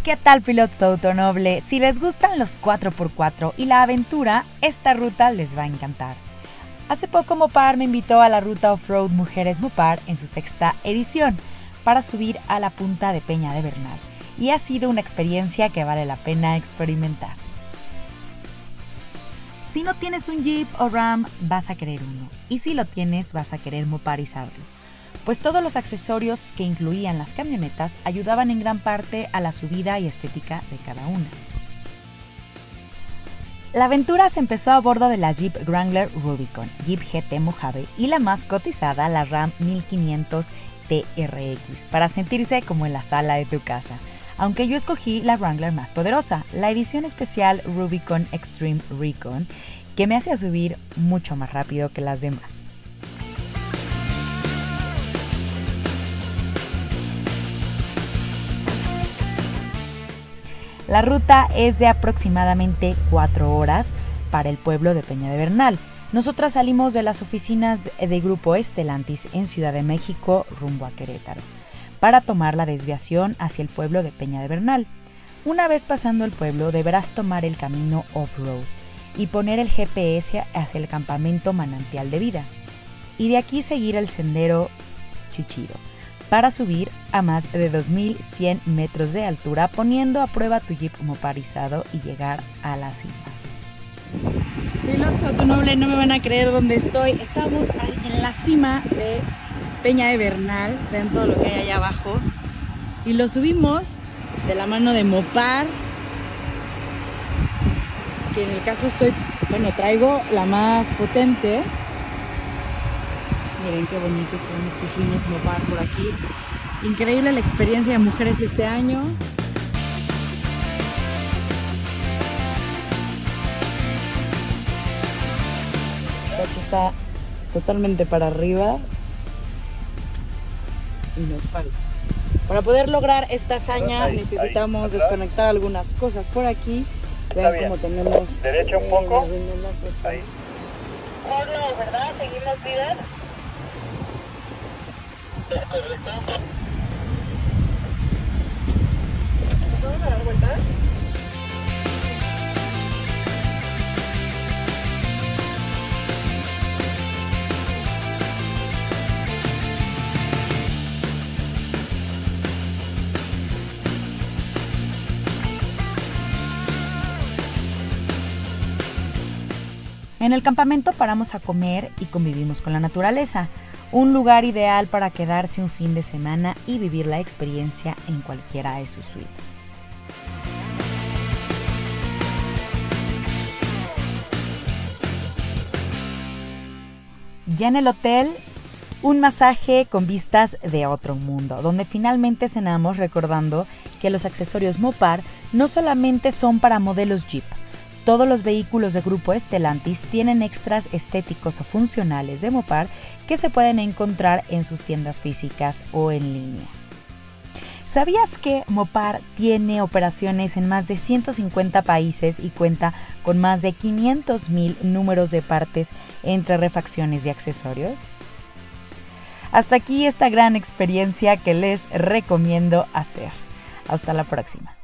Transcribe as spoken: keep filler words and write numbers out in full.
¿Qué tal, pilotos autonoble? Si les gustan los cuatro por cuatro y la aventura, esta ruta les va a encantar. Hace poco Mopar me invitó a la ruta off-road Mujeres Mopar en su sexta edición para subir a la punta de Peña de Bernal, y ha sido una experiencia que vale la pena experimentar. Si no tienes un Jeep o Ram, vas a querer uno, y si lo tienes, vas a querer moparizarlo, pues todos los accesorios que incluían las camionetas ayudaban en gran parte a la subida y estética de cada una. La aventura se empezó a bordo de la Jeep Wrangler Rubicon, Jeep G T Mojave y la más cotizada, la Ram mil quinientos T R X, para sentirse como en la sala de tu casa. Aunque yo escogí la Wrangler más poderosa, la edición especial Rubicon Extreme Recon, que me hacía subir mucho más rápido que las demás. La ruta es de aproximadamente cuatro horas para el pueblo de Peña de Bernal. Nosotras salimos de las oficinas de Grupo Estelantis en Ciudad de México rumbo a Querétaro, para tomar la desviación hacia el pueblo de Peña de Bernal. Una vez pasando el pueblo, deberás tomar el camino off-road y poner el G P S hacia el campamento Manantial de Vida, y de aquí seguir el sendero Chichiro, para subir a más de dos mil cien metros de altura, poniendo a prueba tu Jeep moparizado y llegar a la cima. Pilotos autonoble, no me van a creer dónde estoy. Estamos en la cima de Peña de Bernal, vean todo lo que hay allá abajo, y lo subimos de la mano de Mopar, que en el caso estoy, bueno, traigo la más potente. Miren qué bonitos son estos líneas Mopar por aquí. Increíble la experiencia de mujeres este año. El coche está totalmente para arriba y nos falta. Para poder lograr esta hazaña ahí, necesitamos ahí, desconectar algunas cosas por aquí. Vean cómo tenemos derecha un poco. Eh, ahí. No, ¿verdad? Seguimos líder. ¿Vamos a dar vueltas? En el campamento paramos a comer y convivimos con la naturaleza, un lugar ideal para quedarse un fin de semana y vivir la experiencia en cualquiera de sus suites. Ya en el hotel, un masaje con vistas de otro mundo, donde finalmente cenamos recordando que los accesorios Mopar no solamente son para modelos Jeep. Todos los vehículos de Grupo Estelantis tienen extras estéticos o funcionales de Mopar que se pueden encontrar en sus tiendas físicas o en línea. ¿Sabías que Mopar tiene operaciones en más de ciento cincuenta países y cuenta con más de quinientos mil números de partes entre refacciones y accesorios? Hasta aquí esta gran experiencia que les recomiendo hacer. Hasta la próxima.